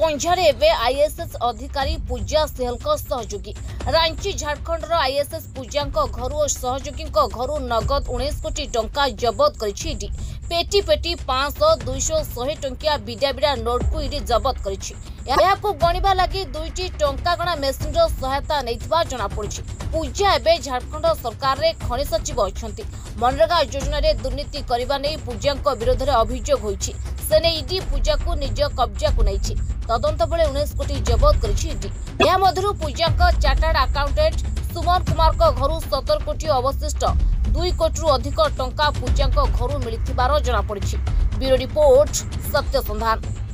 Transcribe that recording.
पंजारे एवं आईएएस अधिकारी पूजा सेहल सहयोगी रांची झारखंड आईएएस पूजा घर और सहयोगी घर नगद 19 कोटी टंका जबत कर पेटी पेटी 500 200 100 टंकिया विडा विडा नोट को इडी जबत कर गणिबा लगी दुईटी टंका गणा मेसीन सहायता नहीं जनापड़ी। पूजा एवं झारखंड सरकार रे खनि सचिव अच्छा मनरेगा योजना रे दुर्नीति करने नहीं पूजा विरोध में अभियोग होईछि। सेने ईडी पूजा को निज कब्जा को नहीं तदंत बेले 19 कोटी जबत कर पूजा चार्टर्ड अकाउंटेंट सुमन कुमार घर 17 कोटी अवशिष्ट 2 कोटी अधिक टंका पूजा घर मिली जनापड़ी। ब्यूरो रिपोर्ट सत्य संधान।